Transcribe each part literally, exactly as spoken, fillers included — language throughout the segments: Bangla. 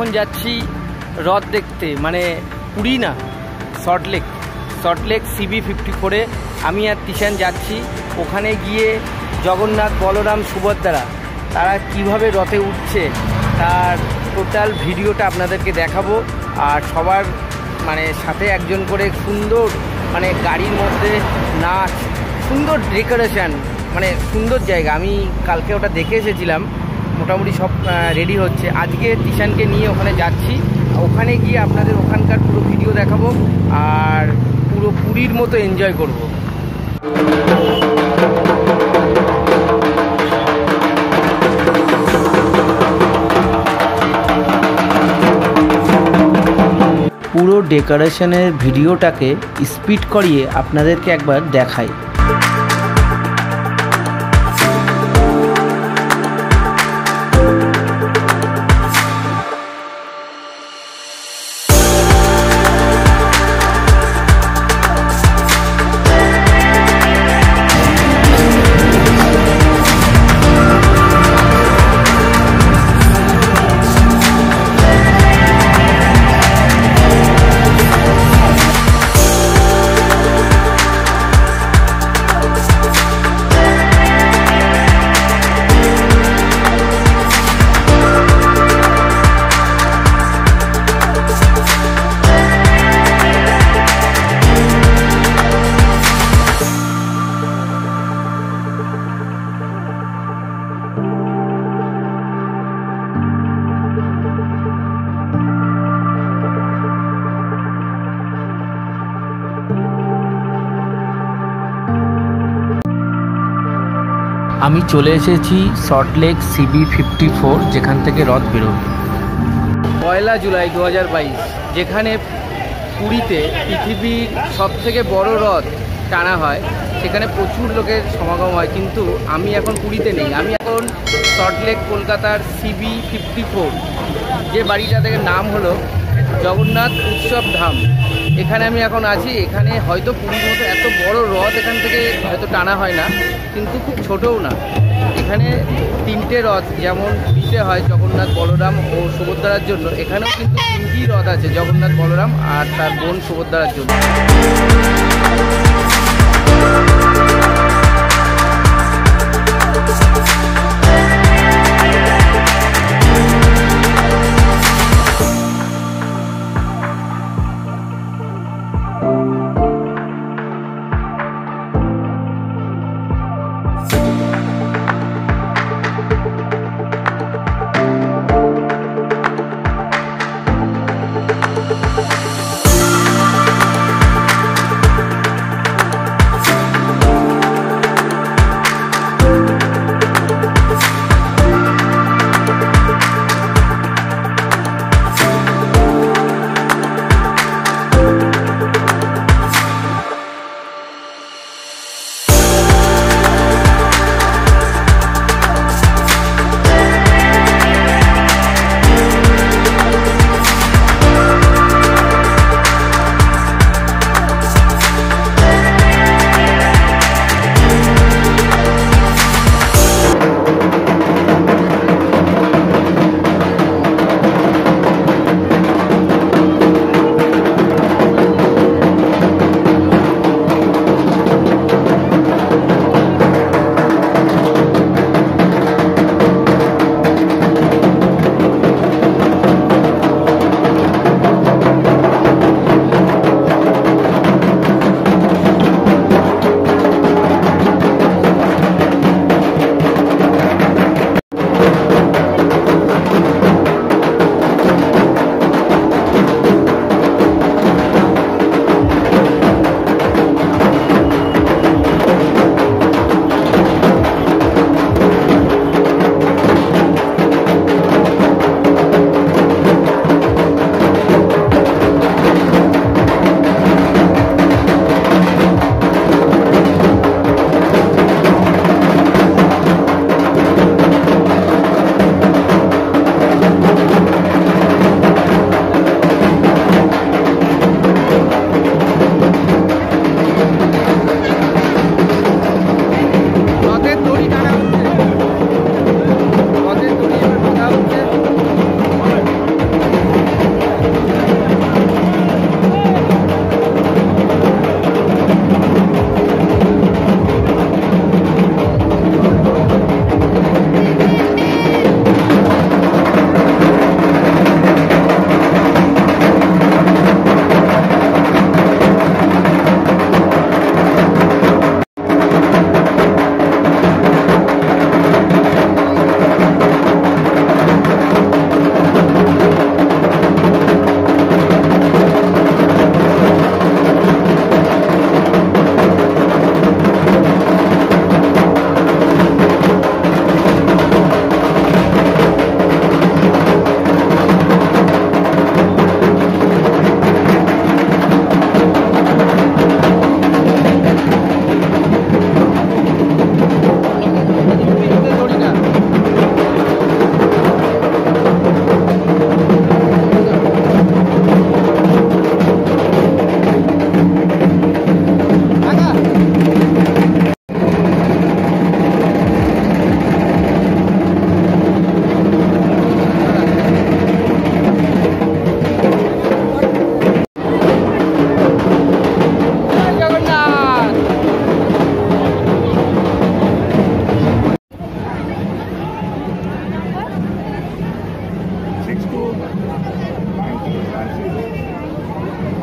এখন যাচ্ছি হ্রদ দেখতে, মানে পুরী না, সল্টলেক। সল্টলেক সিবি ফিফটি ফোরে আমি আর তিশান যাচ্ছি। ওখানে গিয়ে জগন্নাথ, বলরাম, সুভদ্রা তারা কিভাবে রথে উঠছে তার টোটাল ভিডিওটা আপনাদেরকে দেখাবো। আর সবার মানে সাথে একজন করে সুন্দর মানে গাড়ির মধ্যে নাচ, সুন্দর ডেকোরেশন, মানে সুন্দর জায়গা। আমি কালকে ওটা দেখে এসেছিলাম, মোটামুটি সব রেডি হচ্ছে। আজকে তিশানকে নিয়ে ওখানে যাচ্ছি, ওখানে গিয়ে আপনাদের ওখানকার পুরো ভিডিও দেখাবো আর পুরো পুরীর মতো এনজয় করব। পুরো ডেকোরেশনের ভিডিওটাকে স্পিড করিয়ে আপনাদেরকে একবার দেখাই। আমি চলে এসেছি সল্টলেক সিবি ফিফটি ফোর, যেখান থেকে রথ বেরোবে। পয়লা জুলাই দু হাজার বাইশ, যেখানে পুরীতে পৃথিবীর সবথেকে বড় রথ টানা হয়, সেখানে প্রচুর লোকের সমাগম হয়। কিন্তু আমি এখন পুরীতে নেই, আমি এখন সল্টলেক কলকাতার সিবি ফিফটি ফোর, যে বাড়িটা থেকে নাম হলো জগন্নাথ উৎসব ধাম, এখানে আমি এখন আছি। এখানে হয়তো পুরীর মতো এত বড় রথ এখান থেকে হয়তো টানা হয় না, কিন্তু খুব ছোটও না। এখানে তিনটে রথ যেমন পুরীতে হয় জগন্নাথ, বলরাম ও সুভদ্রার জন্য, এখানেও কিন্তু তিনটি রথ আছে, জগন্নাথ, বলরাম আর তার বোন সুভদ্রার জন্য।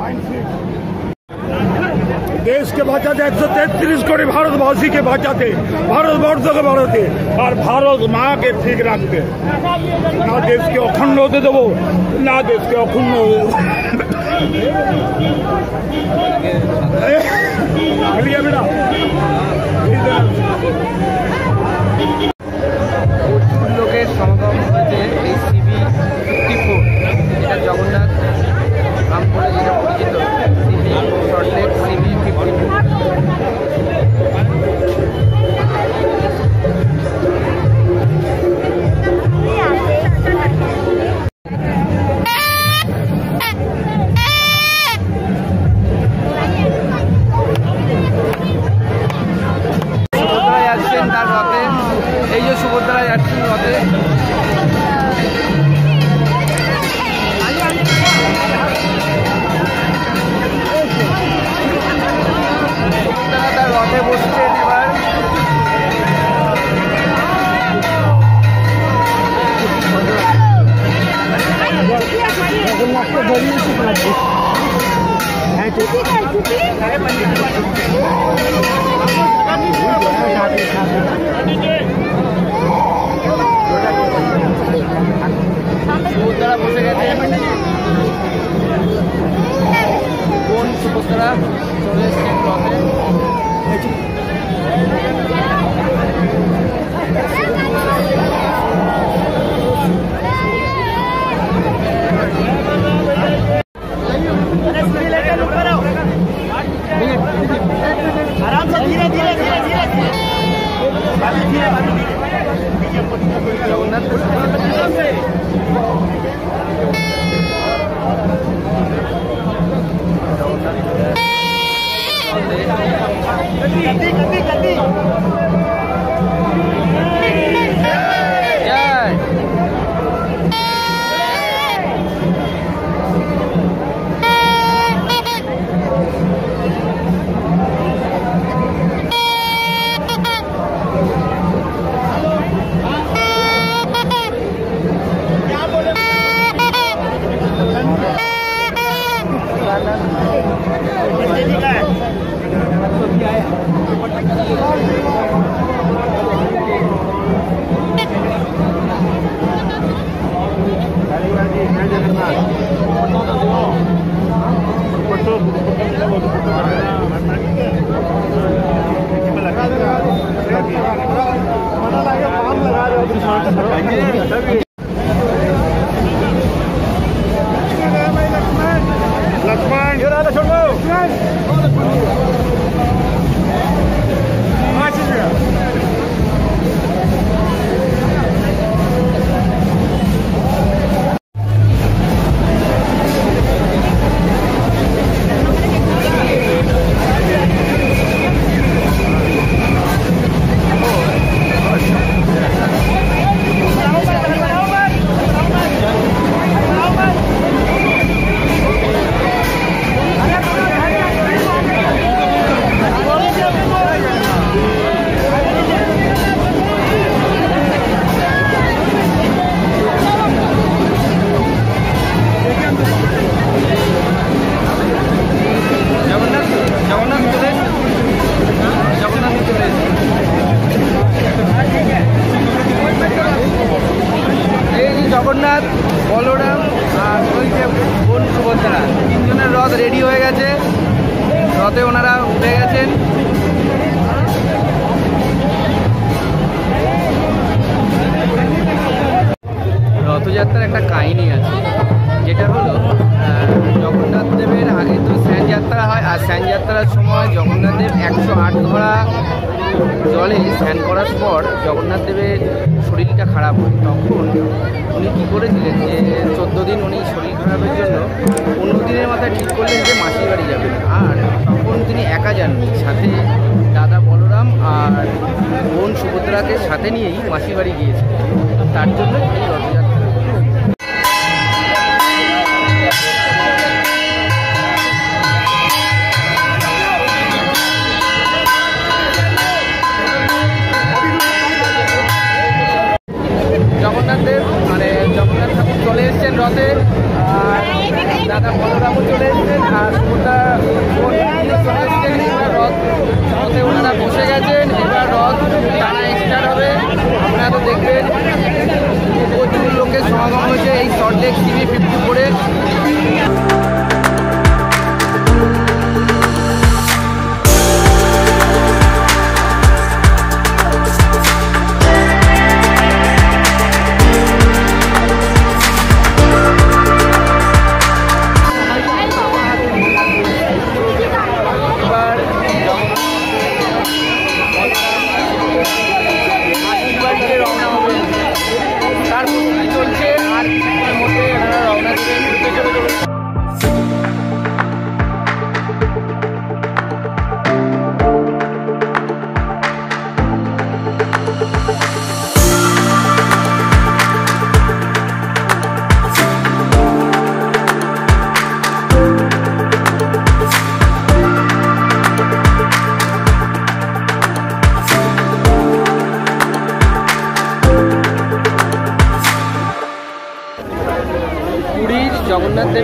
देश के বাঁচাতে একশো তেত্রিশ কোটি ভারতবাসীকে বাঁচাতে, ভারতবর্ষকে বাঁচাতে আর ভারত মাকে ঠিক রাখতে। না দেশকে অখণ্ড হতে দেবো, না দেশকে অখণ্ড হতে দেবো। প্রচুর লোকের সমাগম হয়েছে এই সিবি ফিফটি ফোর, যেটা জগন্নাথ নাম করে যেটা পরিচিত, CB Salt Lake CB fifty four. সুভদ্রায় আসছেন তার রথে, এই যে সুভদ্রায় যাচ্ছেন রথে। তার রথে বসছেন এবার। সুভদ্রা বসে গেছে, কোন সুভদ্রা চলে এসছেন রথে। आराम से धीरे धीरे धीरे धीरे जगन्नाथ गति गति लक्ष्मण छोड़ो জগন্নাথ, বলরাম আর ওই যে বোন সুভদ্রা, তিনজনের রথ রেডি হয়ে গেছে, রথে ওনারা উঠে গেছেন। রথযাত্রার একটা কাহিনী আছে, যেটা হলো জগন্নাথ দেবের আগে তো স্যান যাত্রা হয়, আর স্যান যাত্রার সময় জগন্নাথ দেব একশো আট ঘোড়া জলে স্নান করার পর জগন্নাথ দেবের শরীরটা খারাপ হয়। তখন উনি কী করেছিলেন যে চোদ্দো দিন উনি শরীর খারাপের জন্য পনেরো দিনের মাথায় ঠিক করলেন যে মাসির বাড়ি যাবেন। আর তখন তিনি একা যাননি, সাথে দাদা বলরাম আর বোন সুভদ্রাকে সাথে নিয়েই মাসির বাড়ি গিয়েছিলেন। তার জন্য এই রথযাত্রা। জগন্নাথ দেব মানে জগন্নাথ ঠাকুর চলে এসছেন রথে, আর দাদা বলরামও চলে এসছেন, আর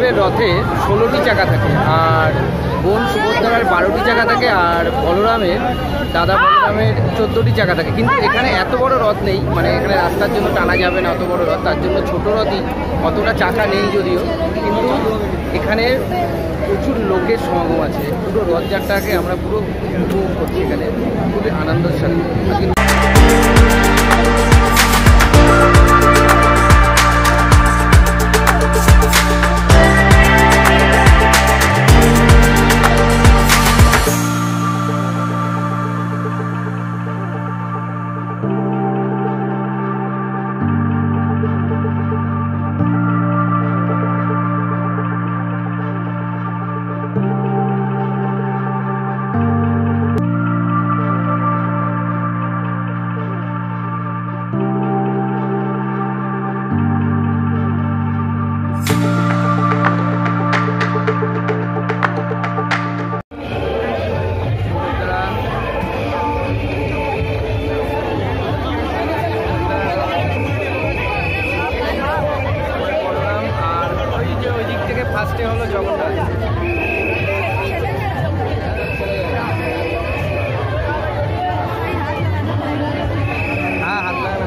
জগন্নাথের রথে ষোলোটি চাকা থাকে, আর বোন সুভদ্রার বারোটি চাকা থাকে, আর বলরামের দাদা বলরামের চোদ্দোটি চাকা থাকে। কিন্তু এখানে এত বড় রথ নেই, মানে এখানে রাস্তার জন্য টানা যাবে না অত বড় রথ, তার জন্য ছোট রথই, অতটা চাকা নেই যদিও, কিন্তু এখানে প্রচুর লোকের সমাগম আছে। পুরো রথযাত্রাকে আমরা পুরো উপভোগ করছি এখানে, খুবই আনন্দের সাথে। ফার্স্টে হলো জগন্নাথ। হ্যাঁ হাত লাগা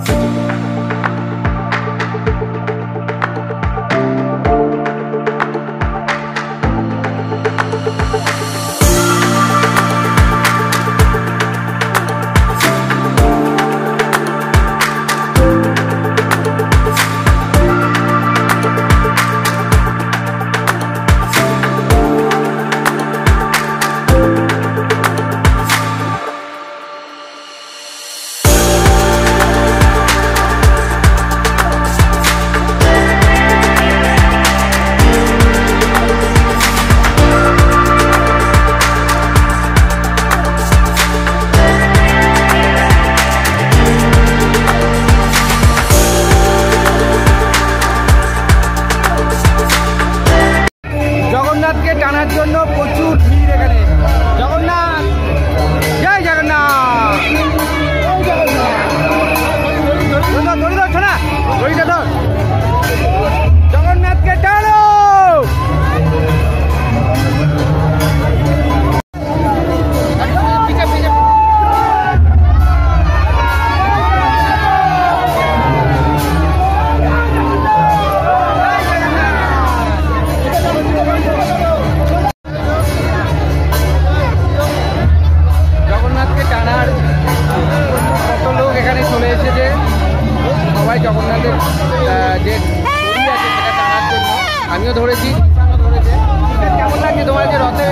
জগন্নাথকে টানার জন্য প্রচুর ভিড় এখানে। জগন্নাথ, জয় জগন্নাথ। দড়ি ধরছো না, দড়িটা ধর। জগন্নাথকে টানো। জগন্নাথের যে দড়ি আছে সেটা টানার জন্য আমিও ধরেছি, ধরেছে। কেমন লাগছে তোমার যে রথে?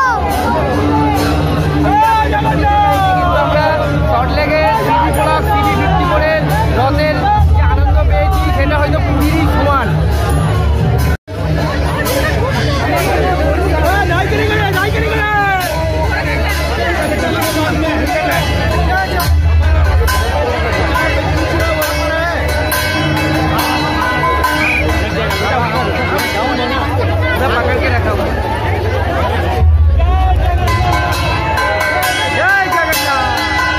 কিন্তু আমরা সল্টলেকে সিবি ব্লক সিবি ফিফটি করে রথের যে আনন্দ পেয়েছি সেটা হয়তো পুরীরই সমান। पकड़ के रखा हुआ जय जगन्नाथ।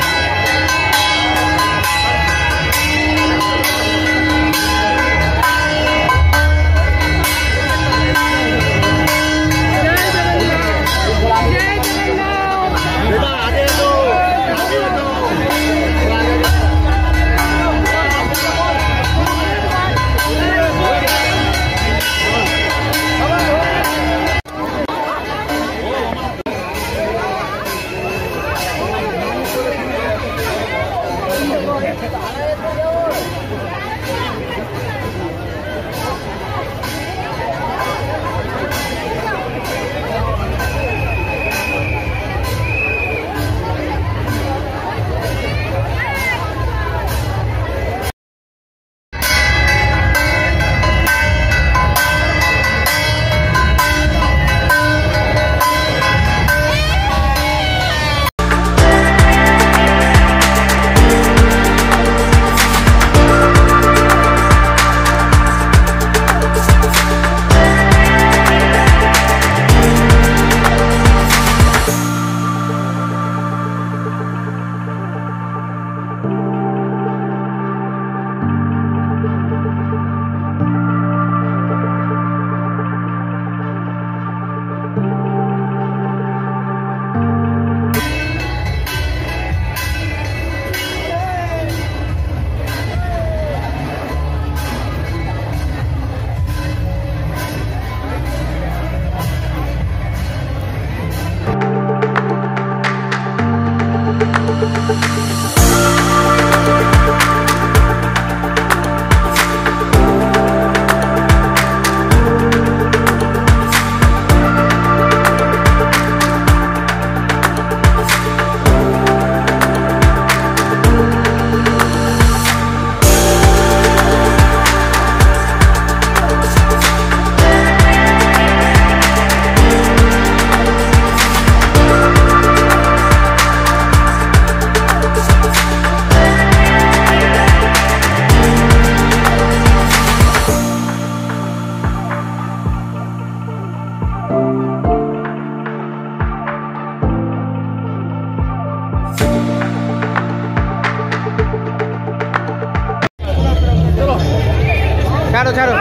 ছাড়ো ছাড়ো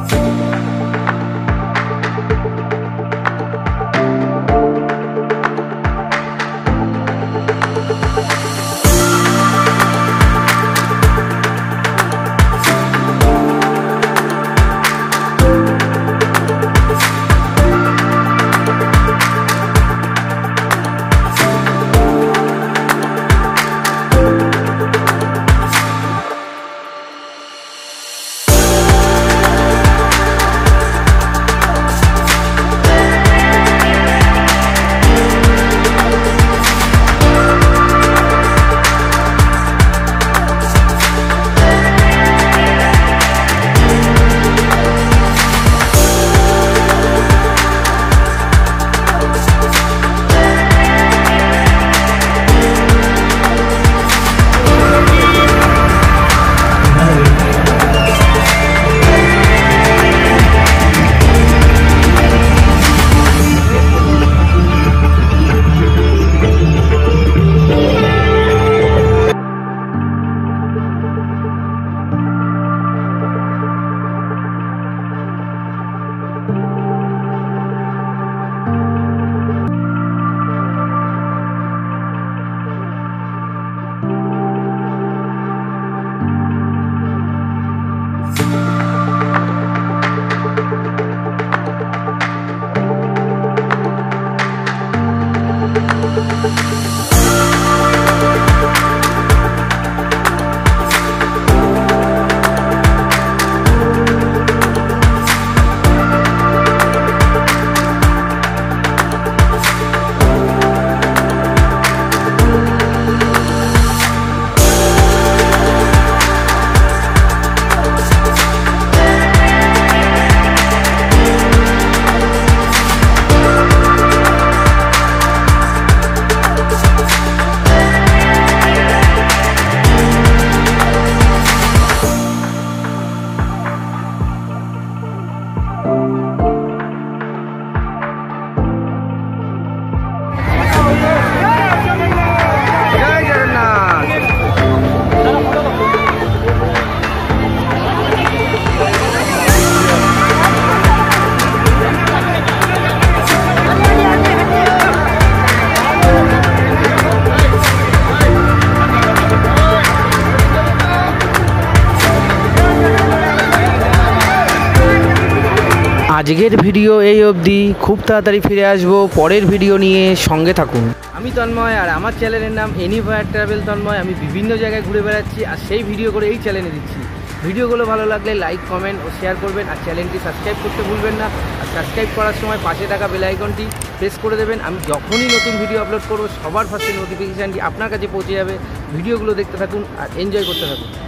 আজকের ভিডিও এই অবধি, খুব তাড়াতাড়ি ফিরে আসবো পরের ভিডিও নিয়ে, সঙ্গে থাকুন। আমি তন্ময় আর আমার চ্যানেলের নাম এনিভায়ার ট্রাভেল তন্ময়। আমি বিভিন্ন জায়গায় ঘুরে বেড়াচ্ছি আর সেই ভিডিও করে এই চ্যানেলে দিচ্ছি। ভিডিওগুলো ভালো লাগলে লাইক, কমেন্ট ও শেয়ার করবেন আর চ্যানেলটি সাবস্ক্রাইব করতে ভুলবেন না। আর সাবস্ক্রাইব করার সময় পাশে থাকা বেল আইকনটি প্রেস করে দেবেন। আমি যখনই নতুন ভিডিও আপলোড করব সবার ফার্স্টে নোটিফিকেশানটি আপনার কাছে পৌঁছে যাবে। ভিডিওগুলো দেখতে থাকুন আর এনজয় করতে থাকুন।